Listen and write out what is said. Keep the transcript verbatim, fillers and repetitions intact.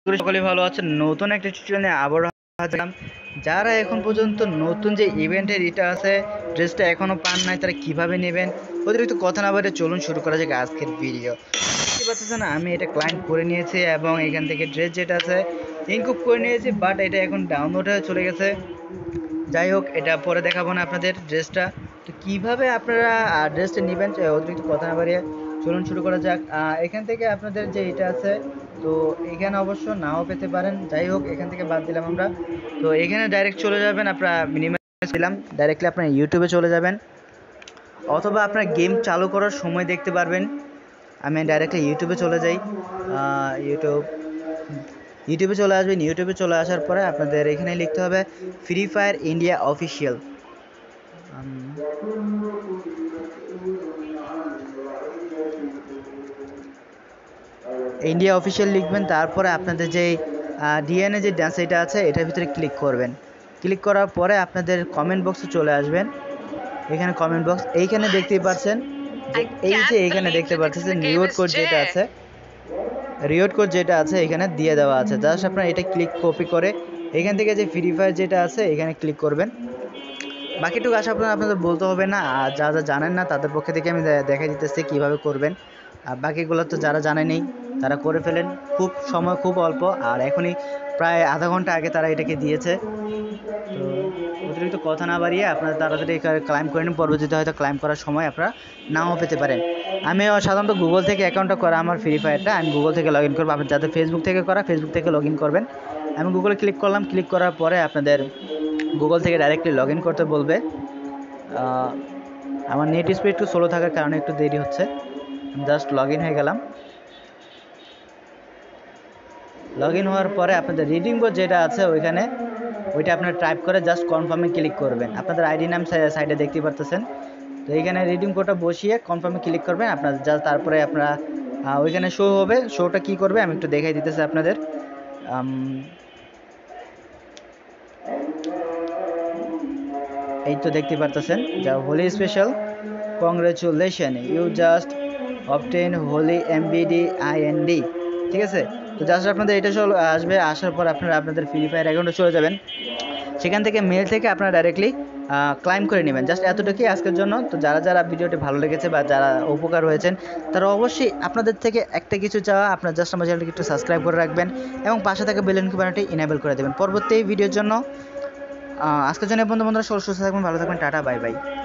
করি সকলে ভালো আছেন। নতুন একটা টিউটোরিয়াল নিয়ে আবারও হাজির হলাম। যারা এখন পর্যন্ত নতুন যে ইভেন্টের এটা আছে ড্রেসটা এখনো পান নাই, তারা কিভাবে নেবেন? অতিরিক্ত কথা না বলে চলুন শুরু করা যাক আজকের ভিডিও। দেখতে পাচ্ছেন আমি এটা ক্লায়েন্ট করে নিয়েছি এবং এখান থেকে ড্রেস যেটা আছে ইনকুপ করে নিয়েছি, বাট এটা এখন ডাউনলোড হয়ে চলে গেছে। যাই হোক, এটা পরে দেখাবো না আপনাদের ড্রেসটা। তো কিভাবে আপনারা ড্রেসটা নেবেন অতিরিক্ত কথা না বাড়িয়ে চলুন শুরু করা যাক। এখান থেকে আপনাদের যে এটা আছে, তো এখানে অবশ্য নাও পেতে পারেন। যাই হোক, এখান থেকে বাদ দিলাম আমরা। তো এখানে ডাইরেক্ট চলে যাবেন, আপনারা মিনিমাইজ দিলাম, ডাইরেক্টলি আপনার ইউটিউবে চলে যাবেন, অথবা আপনার গেম চালু করার সময় দেখতে পারবেন। আমি ডাইরেক্টলি ইউটিউবে চলে যাই। ইউটিউব ইউটিউবে চলে আসবেন। ইউটিউবে চলে আসার পরে আপনাদের এখানে লিখতে হবে Free Fire India official. India official লিখবেন, তারপরে আপনাদের যে ডিএনএ যে ডান্স এটা আছে এটার ভিতরে ক্লিক করবেন। ক্লিক করার পরে আপনাদের কমেন্ট বক্সে চলে আসবেন। এখানে কমেন্ট বক্স এইখানে দেখতেই পাচ্ছেন, এই যে এইখানে দেখতে পাচ্ছেন রিওয়ার্ড কোড যেটা আছে, রিওয়ার্ড কোড যেটা আছে এখানে দিয়ে দেওয়া আছে। জাস্ট আপনারা এটা ক্লিক কপি করে এখান থেকে যে ফ্রি ফায়ার যেটা আছে এখানে ক্লিক করবেন। বাকিটুকু আশা আপনারা আপনাদের বলতে হবে না, আর যা যা জানেন না তাদের পক্ষে থেকে আমি দেখা দিতেছি কীভাবে করবেন। আর বাকিগুলো তো যারা জানেনই তারা করে ফেলেন, খুব সময় খুব অল্প, আর এখনই প্রায় আধা ঘন্টা আগে তারা এটাকে দিয়েছে। তো অতিরিক্ত কথা না বাড়িয়ে আপনারা তাড়াতাড়ি ক্লাইম করে নিন, পরবর্তীতে হয়তো ক্লাইম করার সময় আপনারা নাও পেতে পারেন। আমি সাধারণত গুগল থেকে অ্যাকাউন্টটা করা আমার ফ্রি ফায়ারটা, আমি গুগল থেকে লগ ইন করবো। আপনার যাদের ফেসবুক থেকে করা ফেসবুক থেকে লগ ইন করবেন। আমি গুগলে ক্লিক করলাম, ক্লিক করার পরে আপনাদের গুগল থেকে ডাইরেক্টলি লগ ইন করতে বলবে। আমার নেট স্পিড একটু স্লো থাকার কারণে একটু দেরি হচ্ছে। জাস্ট লগ ইন হয়ে গেলাম। লগ ইন হওয়ার পরে আপনাদের রিডিং বোর্ড যেটা আছে ওইখানে ওইটা আপনারা টাইপ করে জাস্ট কনফার্মে ক্লিক করবেন। আপনাদের আইডি নাম সাইডে দেখতে পারতেছেন, তো এইখানে রিডিং কোডটা বসিয়ে কনফার্মে ক্লিক করবেন আপনার। জাস্ট তারপরে আপনারা ওইখানে শো হবে। শোটা কি করবে আমি একটু দেখাই দিতেছি আপনাদের। এই তো দেখতে পারতেছেন যা Holi special congratulation, you just obtain Holi MBD IND. ঠিক আছে, তো জাস্ট আপনাদের এটা চলে আসবে। আসার পর আপনারা আপনাদের ফ্রি ফায়ার অ্যাকাউন্টে চলে যাবেন। সেখান থেকে মেল থেকে আপনারা ডাইরেক্টলি ক্লাইম করে নেবেন। জাস্ট এতটুকুই আজকের জন্য। তো যারা যারা ভিডিওটি ভালো লেগেছে বা যারা উপকার হয়েছেন তারা অবশ্যই আপনাদের থেকে একটা কিছু চাওয়া, আপনার জাস্ট আমার চ্যানেলটিকে একটু সাবস্ক্রাইব করে রাখবেন এবং পাশে থাকা বেল আইকনটি ইনেবল করে দেবেন পরবর্তী ভিডিওর জন্য। আজকের জন্য বন্ধু বন্ধুরা সুস্থ থাকবেন, ভালো থাকবেন, টাটা বাই বাই।